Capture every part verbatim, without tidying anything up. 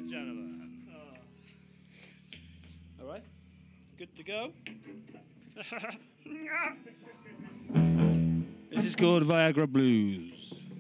and gentlemen. All right, good to go. This is called Viagra Blues.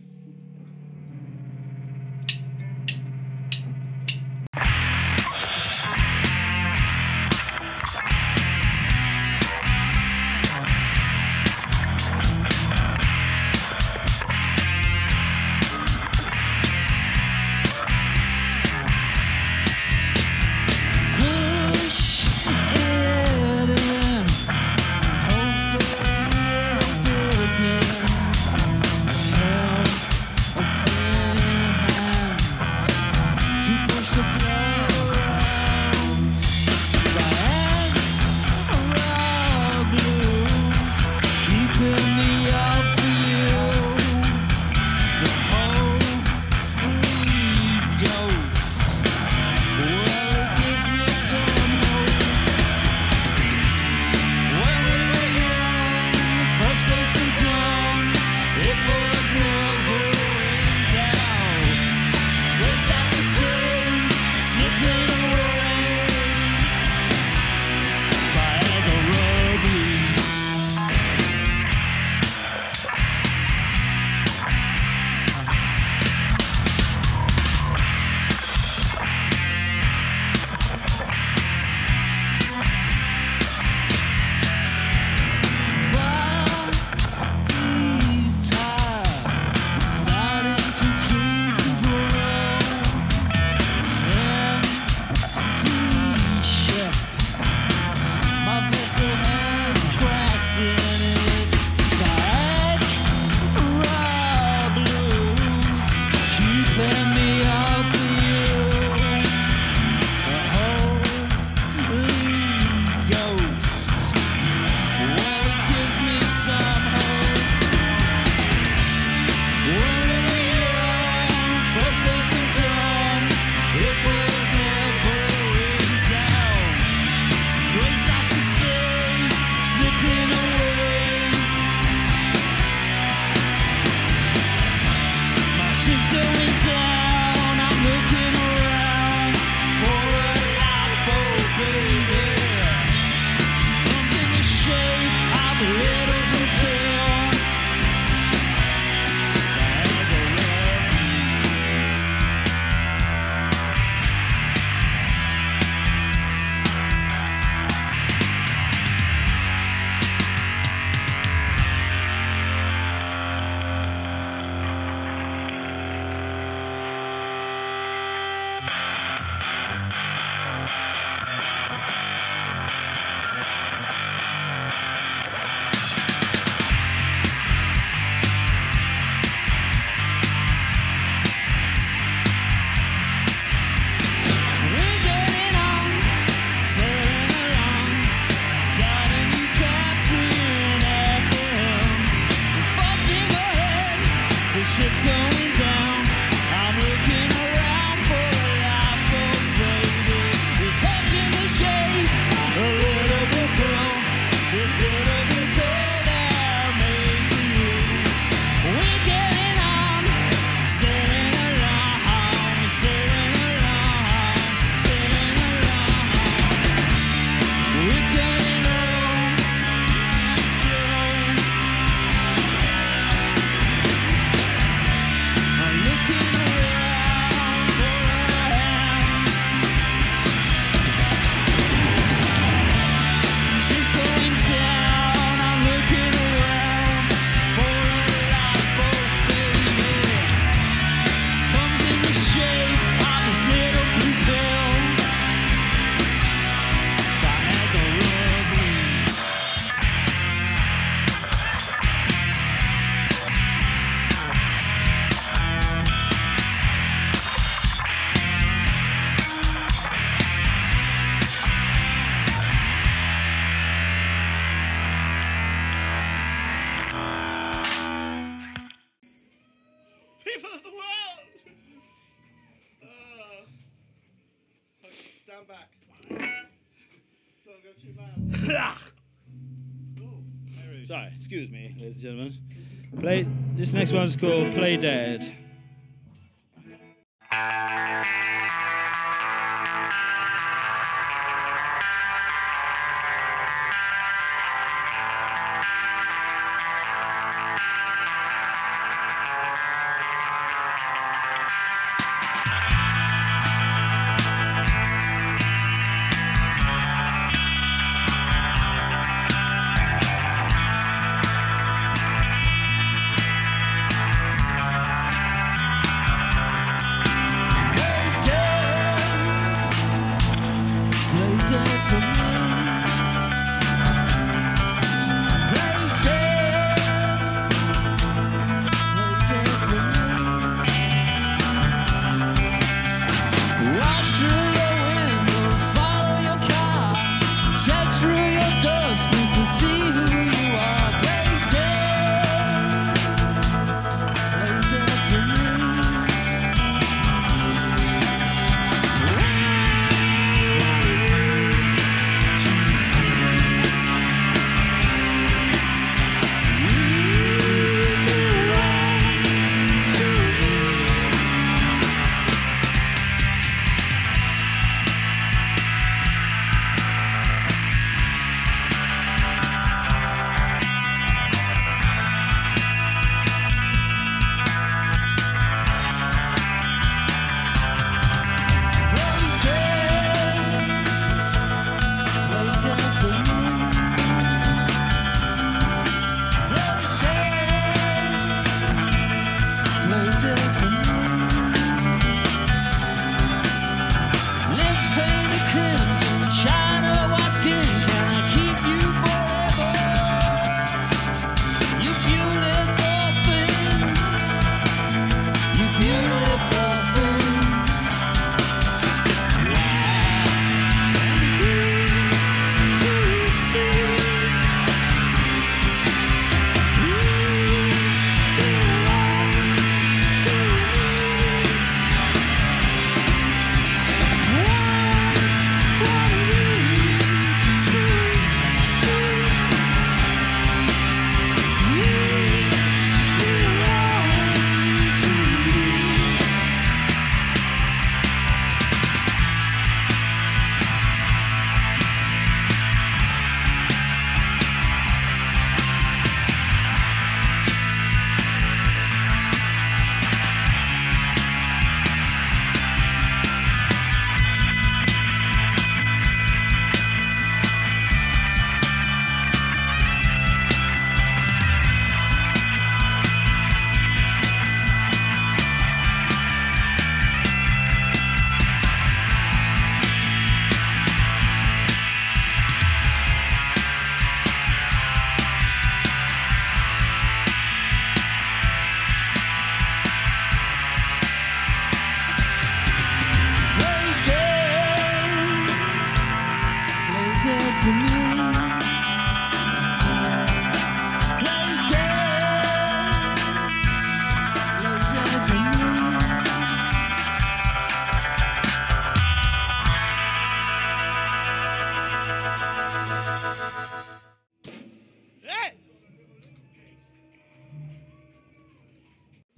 Sorry, excuse me, ladies and gentlemen. Play. This next one's called Play Dead.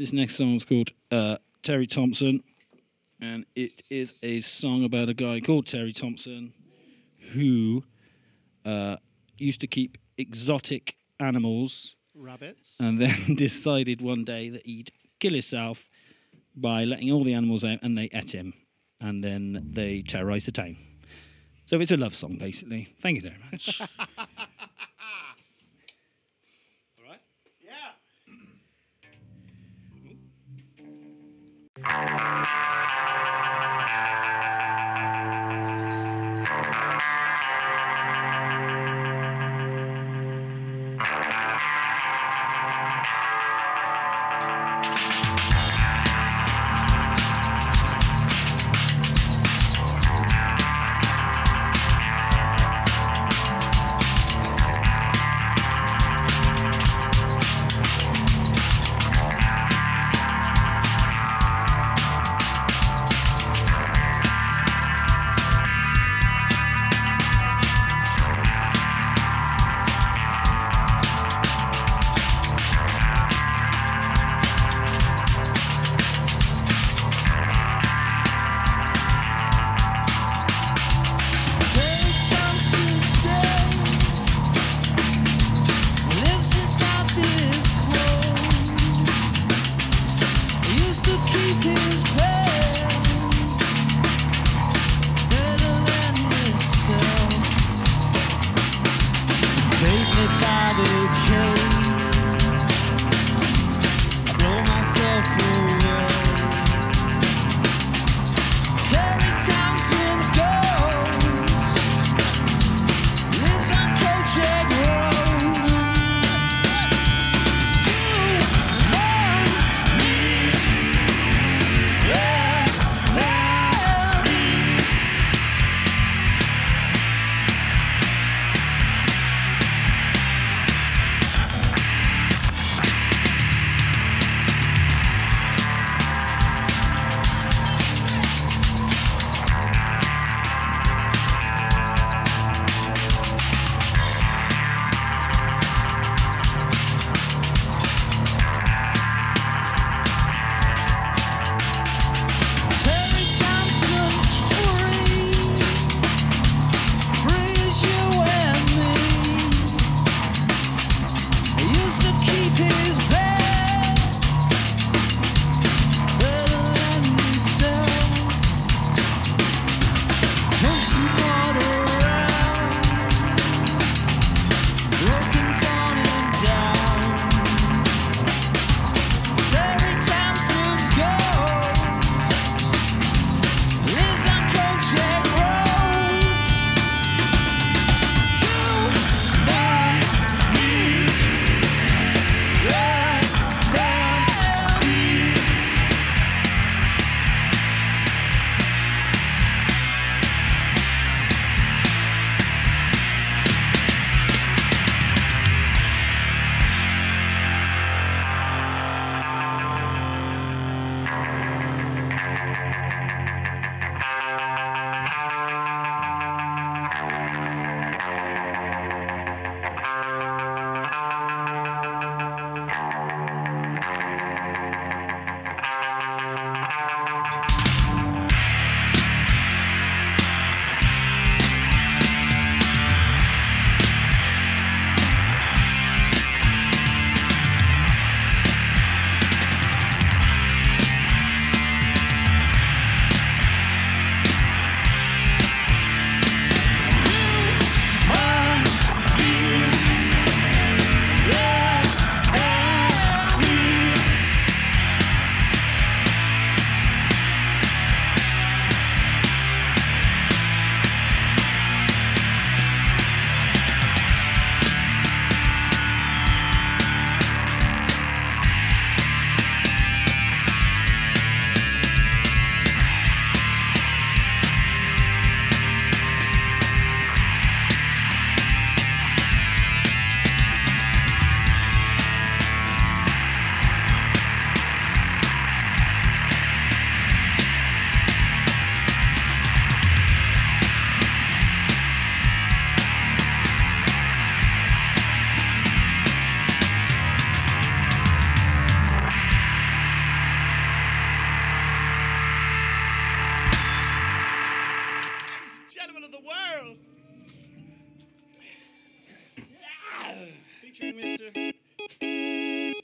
This next song is called uh, Terry Thompson, and it is a song about a guy called Terry Thompson who uh, used to keep exotic animals. Rabbits. And then decided one day that he'd kill himself by letting all the animals out, and they ate him. And then they terrorised the town. So it's a love song, basically. Thank you very much. All right? Yeah.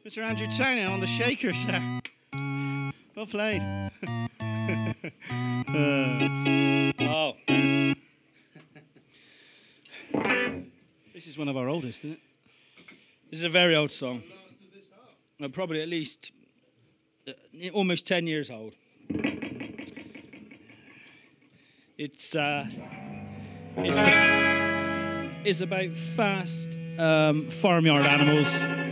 Mister Andrew Tannen on the shaker there. Well played. uh, Oh. This is one of our oldest, isn't it? This is a very old song. Uh, probably at least uh, almost ten years old. It's uh, it's, it's about fast um, farmyard animals.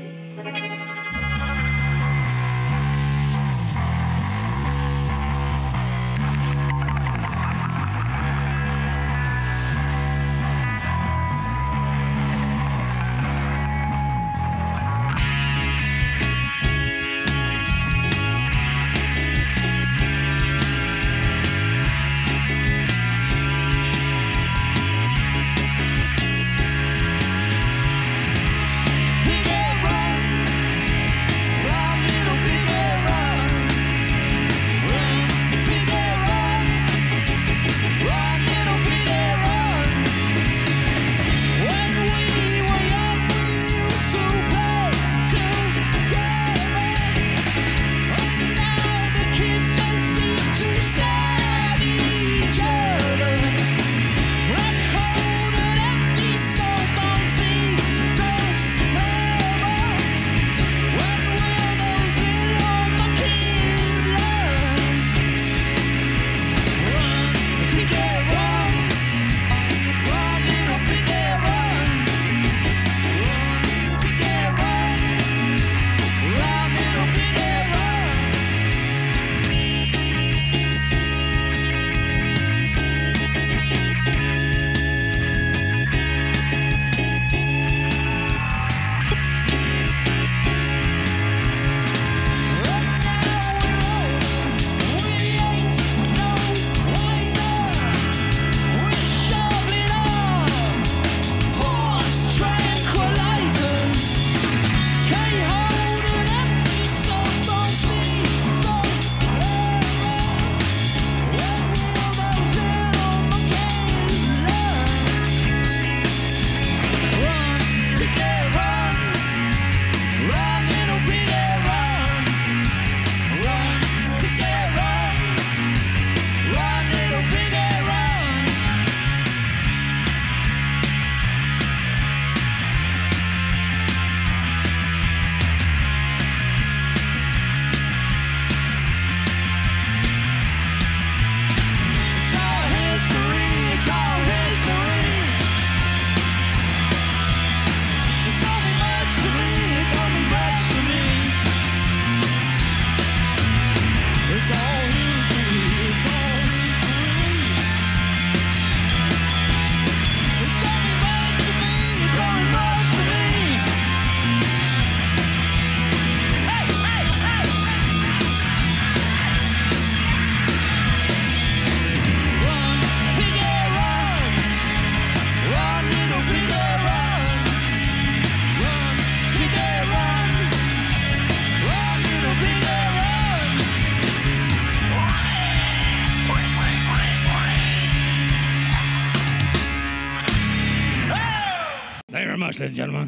Much, ladies and gentlemen.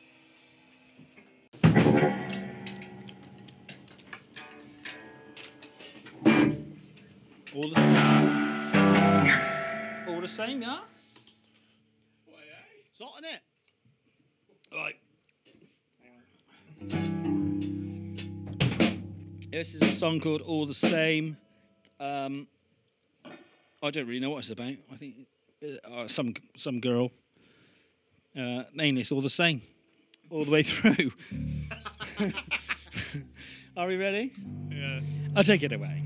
All the same. All the same, yeah? It's hot, isn't it? Right. This is a song called All the Same. Um, I don't really know what it's about. I think uh, some some girl. Uh, mainly, it's all the same, all the way through. Are we ready? Yeah. I'll take it away.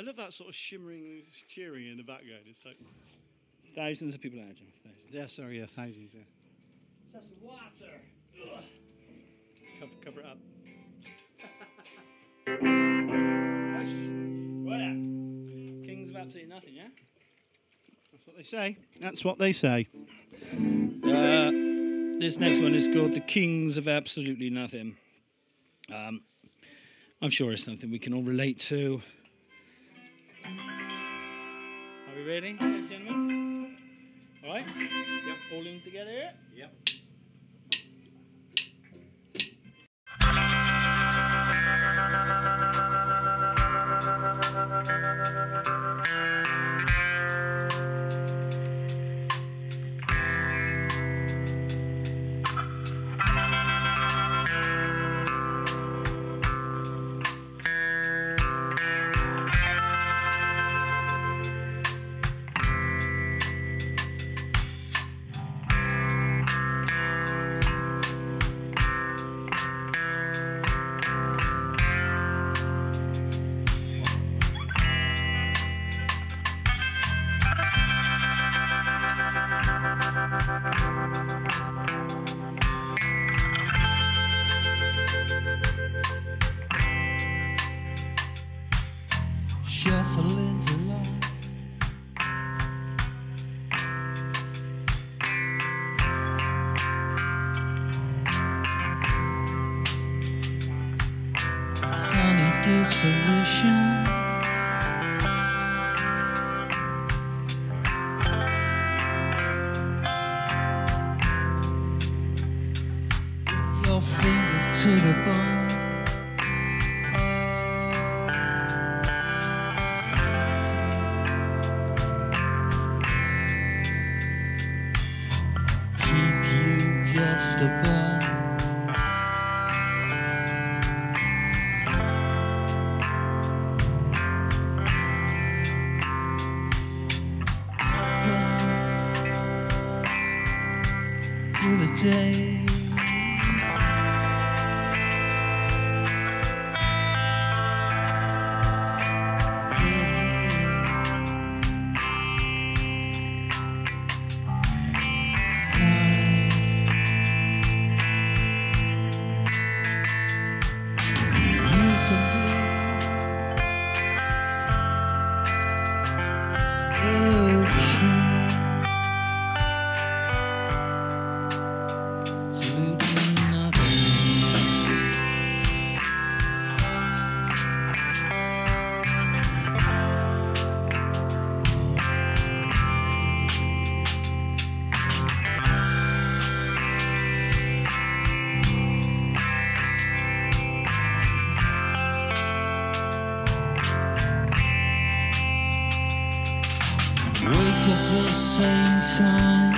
I love that sort of shimmering, cheering in the background. It's like Thousands of people out there. Thousands. yeah, sorry, yeah, thousands. Yeah. That's water. Cover, cover it up. Voilà. Kings of absolutely nothing, yeah? That's what they say. That's what they say. Uh, this next one is called The Kings of Absolutely Nothing. Um, I'm sure it's something we can all relate to. Are we ready, ladies and gentlemen? All right? Yep. All in together here? Yep. Shuffle into line. Sunny disposition. Your fingers to the bone. Just above. To the day wake up the same time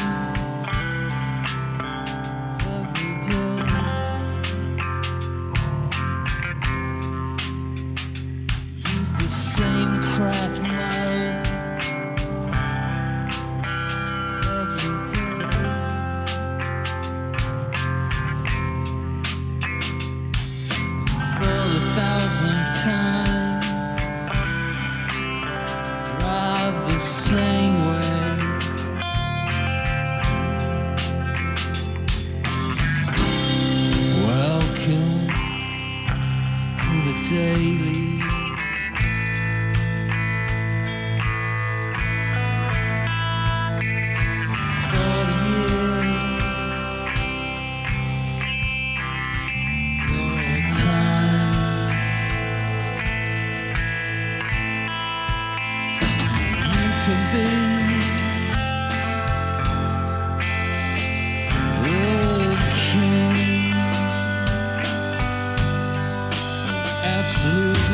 every day. Use the same cracked mouth every day. For the thousandth time, drive the same way. Welcome to the daily. For the year, your time. You can be the king. Absolutely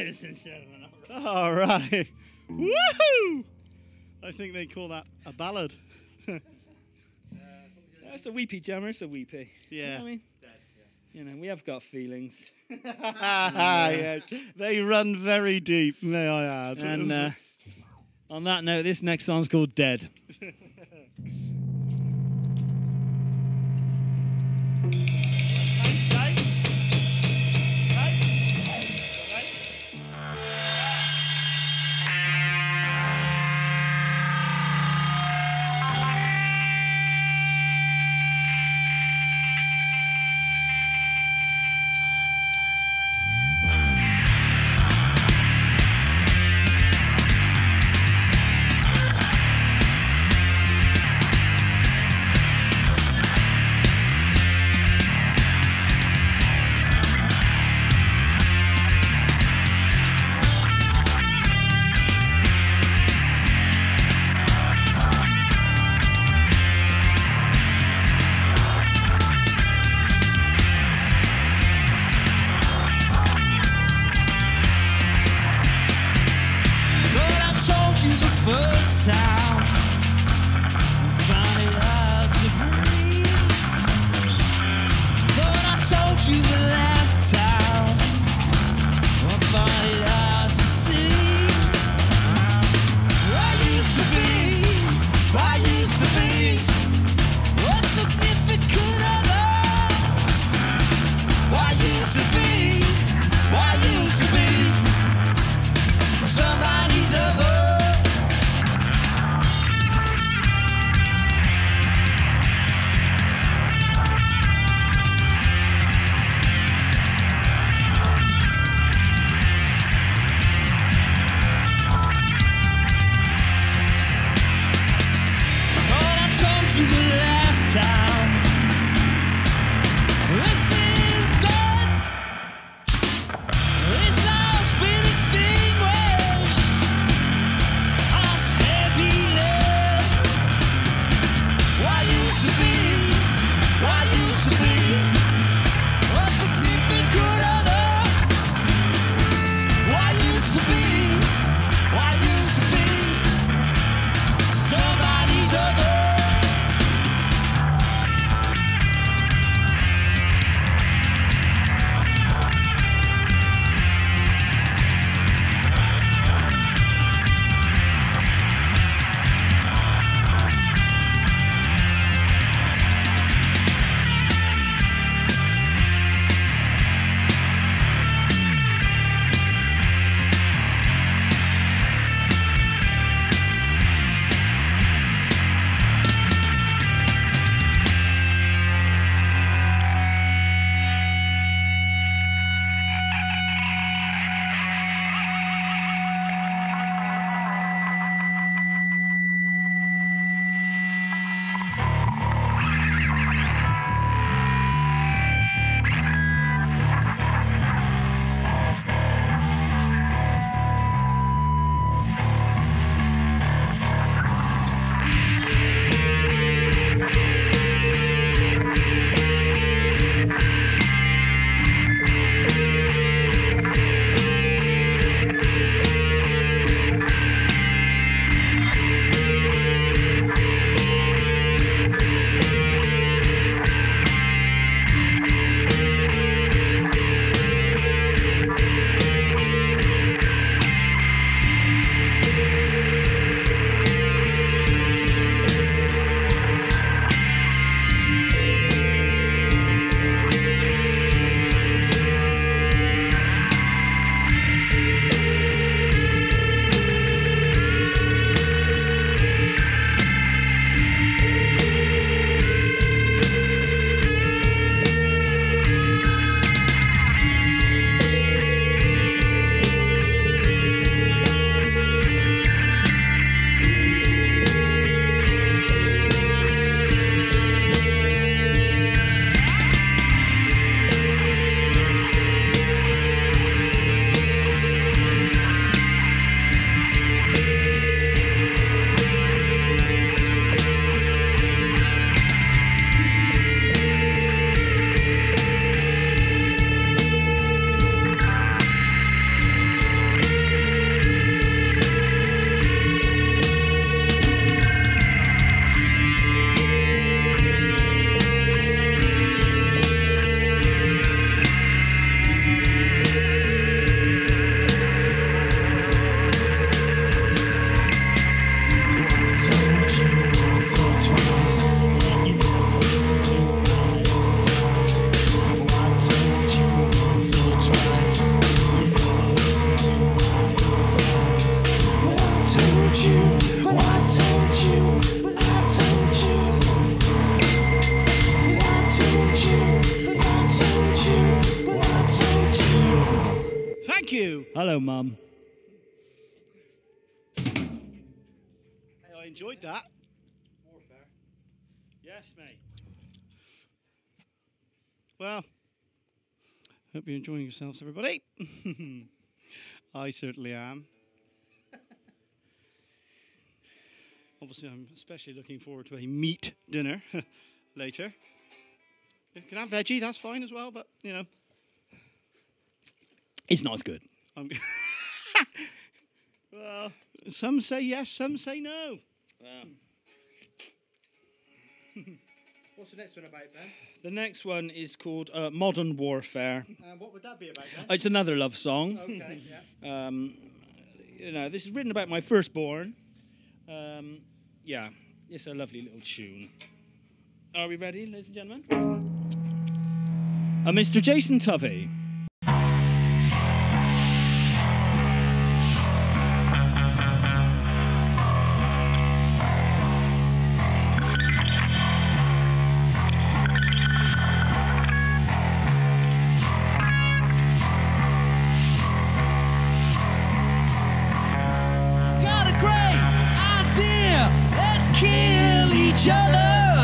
ladies and gentlemen. All right. Woohoo! I think they call that a ballad. It's a weepy jammer. It's a weepy. Yeah. You know what I mean? You know, we have got feelings. Yes. They run very deep, may I add. And uh, on that note, this next song's called Dead. thank you. Hello, Mum. Hey, I enjoyed that. Warfare. Yes, mate. Well, hope you're enjoying yourselves, everybody. I certainly am. Obviously, I'm especially looking forward to a meat dinner later. You can have veggie, that's fine as well, but, you know. It's not as good. I'm well, some say yes, some say no. Wow. What's the next one about, Ben? The next one is called uh, Modern Warfare. Um, what would that be about, Ben? It's another love song. Okay, yeah. Um, you know, this is written about my firstborn. Um, yeah, it's a lovely little tune. Are we ready, ladies and gentlemen? Uh, Mister Jason Tovey. Got a great idea. Let's kill each other.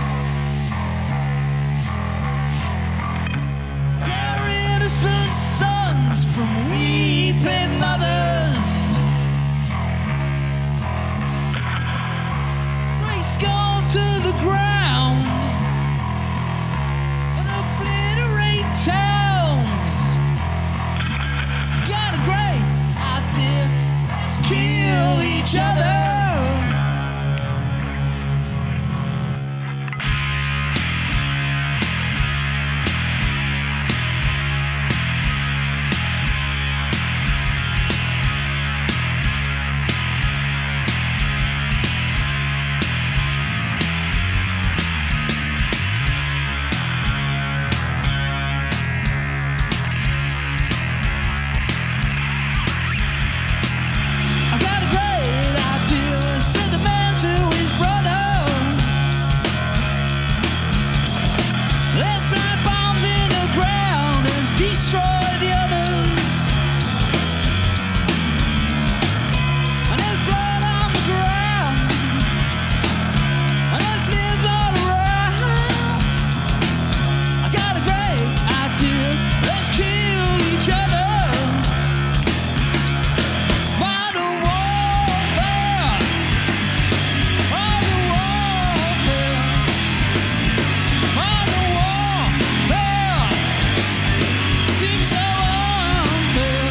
Tear innocent sons from weeping mothers. Race skulls to the ground and obliterate towns. Got a great idea. Let's kill each other. I got a great idea, said the man to his brother. Let's plant bombs in the ground and destroy the others. And there's blood on the ground, and there's limbs all around. I got a great idea, let's kill each other. Modern warfare, modern warfare, modern warfare. Seems so unfair.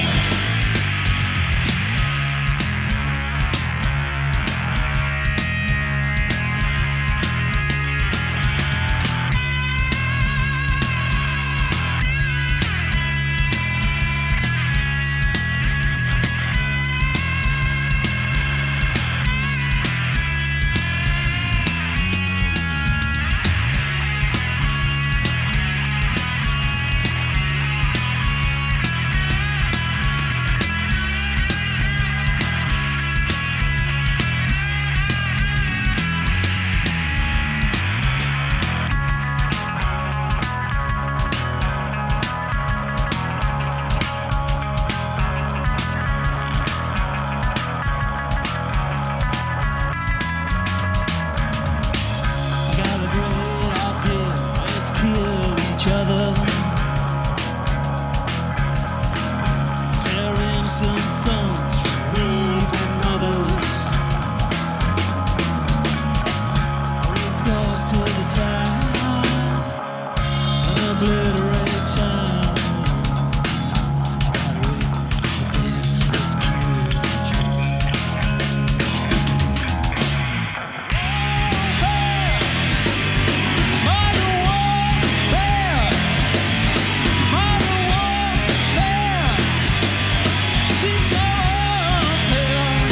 I got a great idea, let's kill each other. Tear innocent sons from weeping mothers. Race cars to the town and obliterate town. I got a great idea, let's kill each other. Modern warfare, modern warfare, seems so unfair.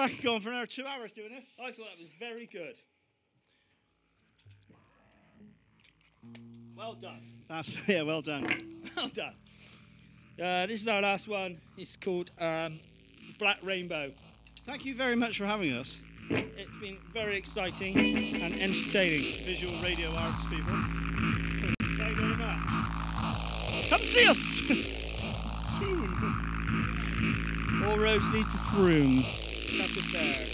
I could go on for another two hours doing this. I thought that was very good. Well done. That's, yeah, well done. Well done. Uh, this is our last one. It's called um, Black Rainbow. Thank you very much for having us. It's been very exciting and entertaining. Visual radio arts people. Thank you very much. Come see us! Soon. All roads lead to Froome. That's it there.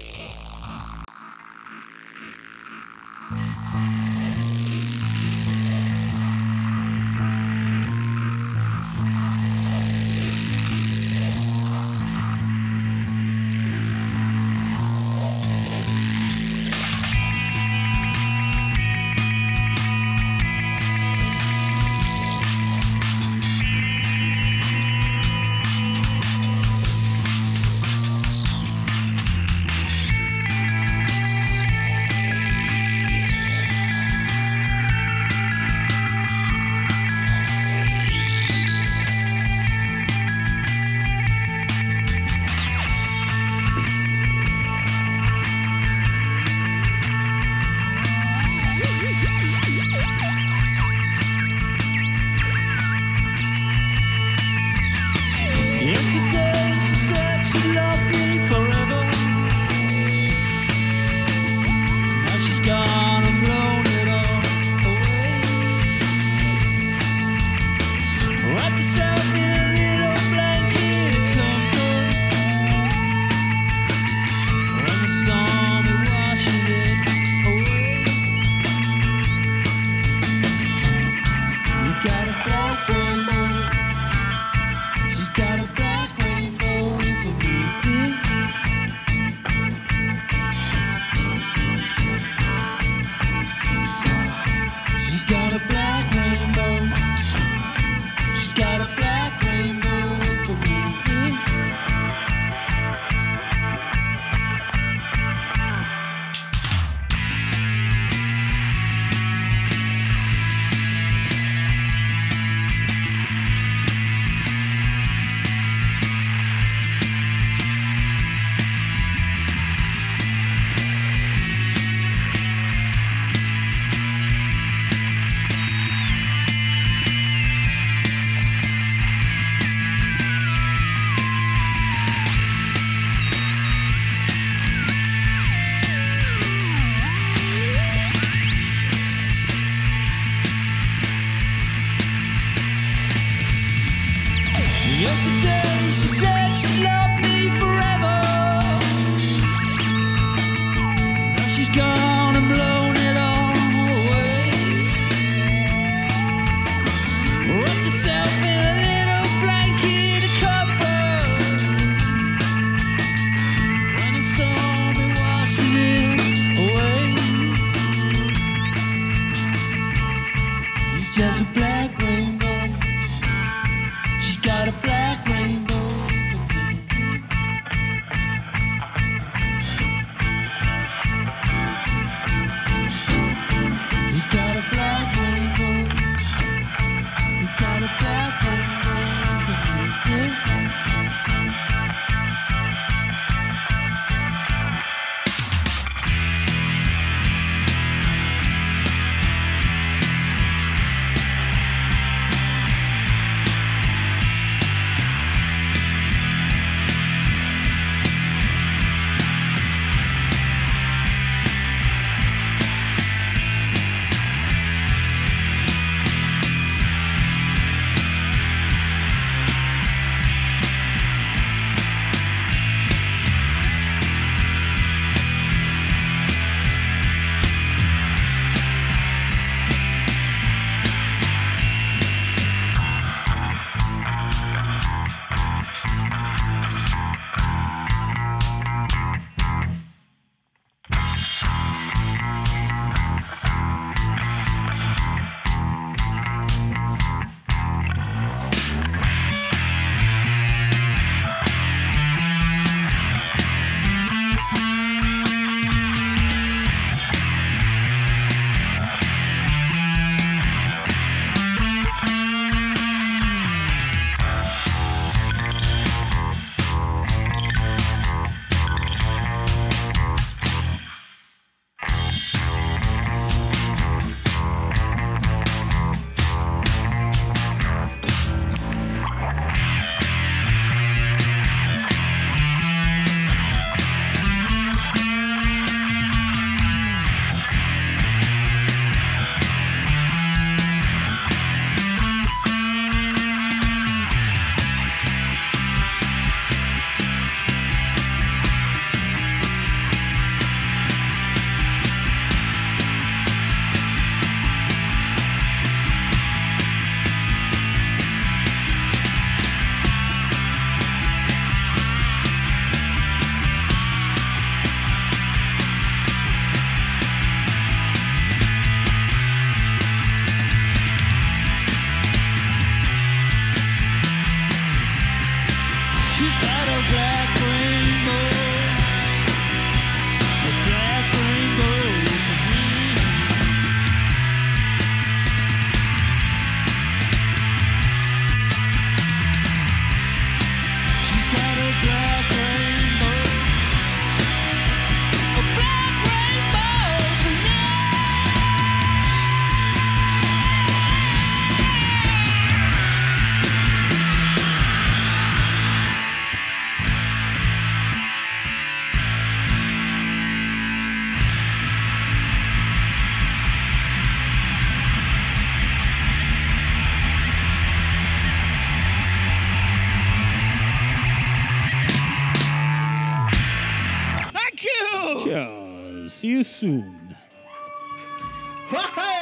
Just a black rainbow. She's got a black rainbow for me. You got a black rainbow. You got a black rainbow for me. See you soon. Hey!